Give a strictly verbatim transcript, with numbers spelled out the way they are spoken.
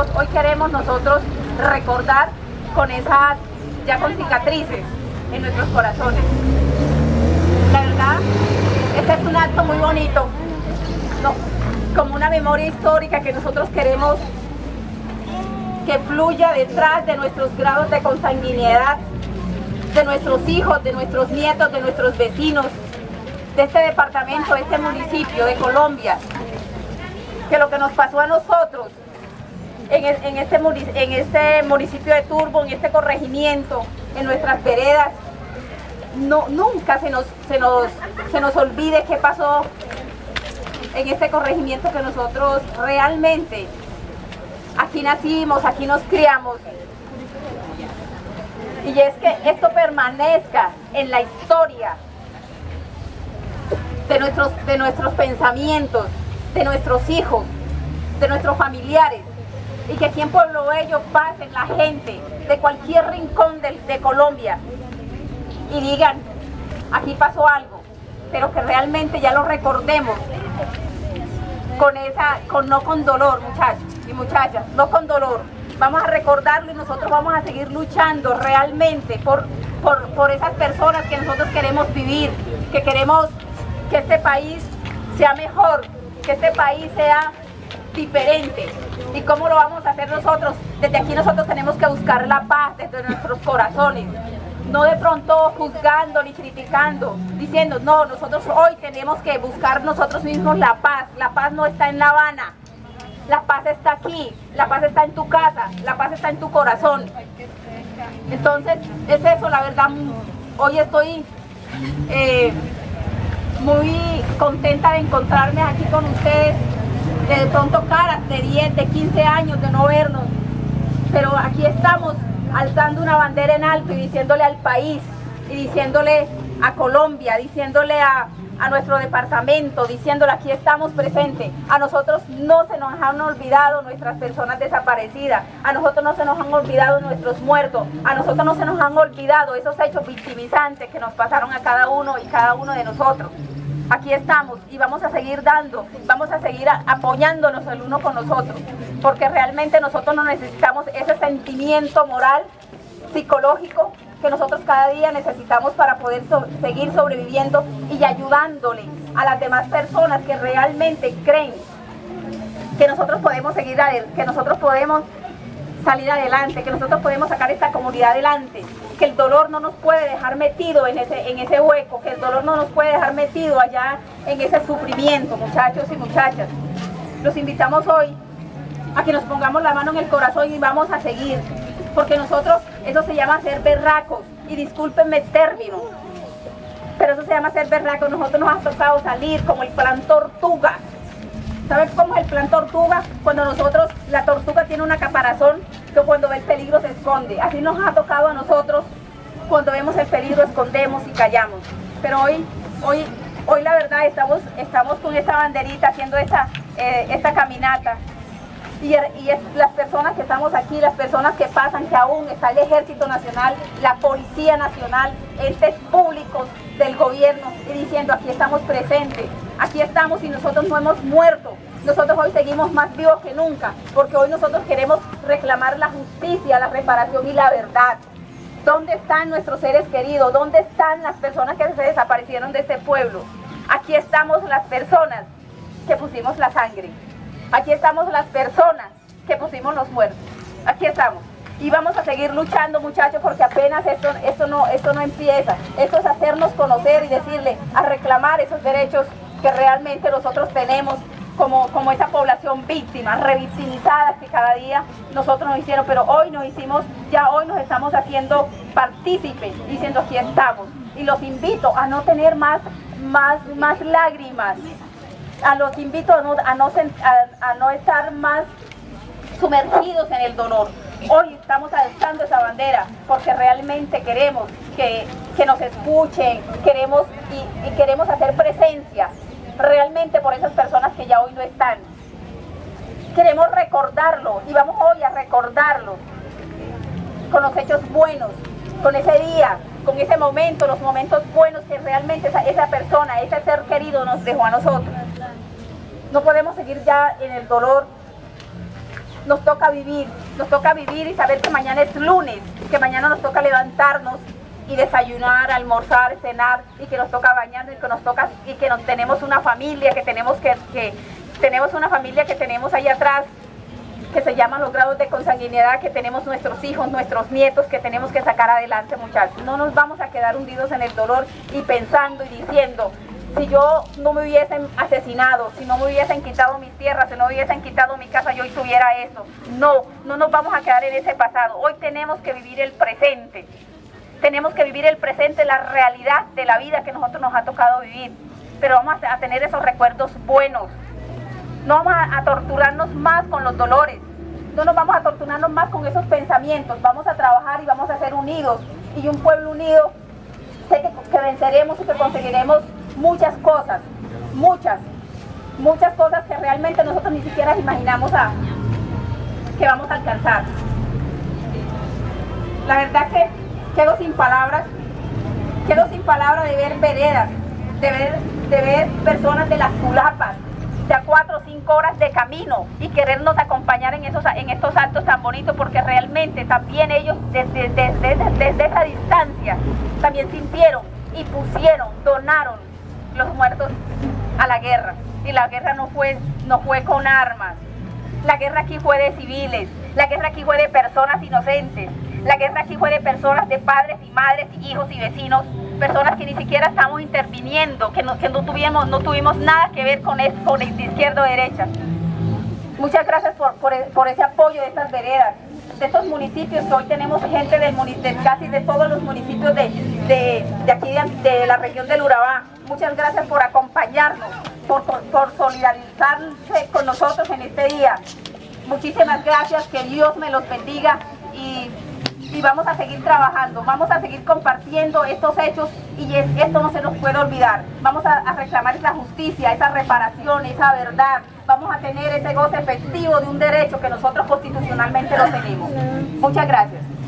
queremos, hoy queremos nosotros recordar con esas, ya con cicatrices en nuestros corazones. La verdad, este es un acto muy bonito, ¿no? Como una memoria histórica que nosotros queremos que fluya detrás de nuestros grados de consanguinidad, de nuestros hijos, de nuestros nietos, de nuestros vecinos, de este departamento, de este municipio, de Colombia, que lo que nos pasó a nosotros en, el, en, este, en este municipio de Turbo, en este corregimiento, en nuestras veredas, no, nunca se nos, se, nos, se nos olvide qué pasó en este corregimiento, que nosotros realmente aquí nacimos, aquí nos criamos, y es que esto permanezca en la historia de nuestros, de nuestros pensamientos, de nuestros hijos, de nuestros familiares, y que aquí en Pueblo Bello pasen la gente de cualquier rincón de, de Colombia y digan, aquí pasó algo, pero que realmente ya lo recordemos con esa, con, no con dolor, muchachos y muchachas, no con dolor. Vamos a recordarlo y nosotros vamos a seguir luchando realmente por, por, por esas personas que nosotros queremos vivir, que queremos que este país sea mejor, que este país sea diferente. ¿Y cómo lo vamos a hacer nosotros? Desde aquí nosotros tenemos que buscar la paz desde nuestros corazones, no de pronto juzgando ni criticando, diciendo, no, nosotros hoy tenemos que buscar nosotros mismos la paz. La paz no está en La Habana, la paz está aquí, la paz está en tu casa, la paz está en tu corazón. Entonces, es eso, la verdad. Hoy estoy eh, muy contenta de encontrarme aquí con ustedes, de pronto caras de diez, de quince años de no vernos, pero aquí estamos alzando una bandera en alto y diciéndole al país, y diciéndole a Colombia, diciéndole a, a nuestro departamento, diciéndole, aquí estamos presentes. A nosotros no se nos han olvidado nuestras personas desaparecidas, a nosotros no se nos han olvidado nuestros muertos, a nosotros no se nos han olvidado esos hechos victimizantes que nos pasaron a cada uno y cada uno de nosotros. Aquí estamos y vamos a seguir dando, vamos a seguir a, apoyándonos el uno con nosotros, porque realmente nosotros no necesitamos ese sentimiento moral, psicológico, que nosotros cada día necesitamos para poder so, seguir sobreviviendo y ayudándole a las demás personas que realmente creen que nosotros podemos seguir adelante, que nosotros podemos salir adelante, que nosotros podemos sacar esta comunidad adelante, que el dolor no nos puede dejar metido en ese, en ese hueco, que el dolor no nos puede dejar metido allá en ese sufrimiento, muchachos y muchachas. Los invitamos hoy a que nos pongamos la mano en el corazón y vamos a seguir, porque nosotros, eso se llama ser berracos, y discúlpenme el término, pero eso se llama ser berracos. Nosotros nos ha tocado salir como el plan tortuga. ¿Saben cómo es el plan tortuga? Cuando nosotros, la tortuga tiene una caparazón que cuando ve el peligro se esconde. Así nos ha tocado a nosotros, cuando vemos el peligro escondemos y callamos. Pero hoy, hoy, hoy la verdad estamos, estamos con esta banderita haciendo esta, eh, esta caminata. Y, y es, las personas que estamos aquí, las personas que pasan, que aún está el Ejército Nacional, la Policía Nacional, entes públicos del gobierno, y diciendo, aquí estamos presentes, aquí estamos y nosotros no hemos muerto. Nosotros hoy seguimos más vivos que nunca, porque hoy nosotros queremos reclamar la justicia, la reparación y la verdad. ¿Dónde están nuestros seres queridos? ¿Dónde están las personas que se desaparecieron de este pueblo? Aquí estamos las personas que pusimos la sangre. Aquí estamos las personas que pusimos los muertos. Aquí estamos. Y vamos a seguir luchando, muchachos, porque apenas esto, esto, no, esto no empieza. Esto es hacernos conocer y decirle, a reclamar esos derechos que realmente nosotros tenemos como, como esa población víctima, revictimizada, que cada día nosotros nos hicieron, pero hoy nos hicimos, ya hoy nos estamos haciendo partícipes, diciendo, aquí estamos. Y los invito a no tener más, más, más lágrimas. A los invito a no, a, no, a, a no estar más sumergidos en el dolor. Hoy estamos alzando esa bandera porque realmente queremos que, que nos escuchen, queremos y, y queremos hacer presencia realmente por esas personas que ya hoy no están. Queremos recordarlo y vamos hoy a recordarlo con los hechos buenos, con ese día, con ese momento, los momentos buenos que realmente esa, esa persona, ese ser querido nos dejó a nosotros. No podemos seguir ya en el dolor nos toca vivir, nos toca vivir y saber que mañana es lunes, que mañana nos toca levantarnos y desayunar, almorzar, cenar, y que nos toca bañarnos, y que nos toca, y que nos, tenemos una familia, que tenemos que, que tenemos una familia que tenemos ahí atrás, que se llaman los grados de consanguinidad, que tenemos nuestros hijos, nuestros nietos, que tenemos que sacar adelante, muchachos. No nos vamos a quedar hundidos en el dolor y pensando y diciendo, si yo no me hubiesen asesinado, si no me hubiesen quitado mis tierras, si no me hubiesen quitado mi casa, yo hoy tuviera eso. No, no nos vamos a quedar en ese pasado. Hoy tenemos que vivir el presente. Tenemos que vivir el presente, la realidad de la vida que nosotros nos ha tocado vivir. Pero vamos a tener esos recuerdos buenos. No vamos a, a torturarnos más con los dolores. No nos vamos a torturarnos más con esos pensamientos. Vamos a trabajar y vamos a ser unidos. Y un pueblo unido, sé que, que venceremos y que conseguiremos muchas cosas, muchas, muchas cosas que realmente nosotros ni siquiera imaginamos a, que vamos a alcanzar. La verdad que quedo sin palabras, quedo sin palabras de ver veredas, de ver, de ver personas de las culapas, de a cuatro o cinco horas de camino y querernos acompañar en, esos, en estos actos tan bonitos, porque realmente también ellos desde, desde, desde, desde esa distancia también sintieron y pusieron, donaron los muertos a la guerra. Y la guerra no fue, no fue con armas, la guerra aquí fue de civiles, la guerra aquí fue de personas inocentes, la guerra aquí fue de personas, de padres y madres y hijos y vecinos, personas que ni siquiera estamos interviniendo, que no, que no, tuvimos, no tuvimos nada que ver con, es, con el de izquierda o derecha. Muchas gracias por, por, por ese apoyo de estas veredas, de estos municipios, que hoy tenemos gente del de casi de todos los municipios de, de, de aquí de, de la región del Urabá. Muchas gracias por acompañarnos, por, por, por solidarizarse con nosotros en este día. Muchísimas gracias, que Dios me los bendiga y, y vamos a seguir trabajando, vamos a seguir compartiendo estos hechos y es, esto no se nos puede olvidar. Vamos a, a reclamar esa justicia, esa reparación, esa verdad. Vamos a tener ese goce efectivo de un derecho que nosotros constitucionalmente lo tenemos. Muchas gracias.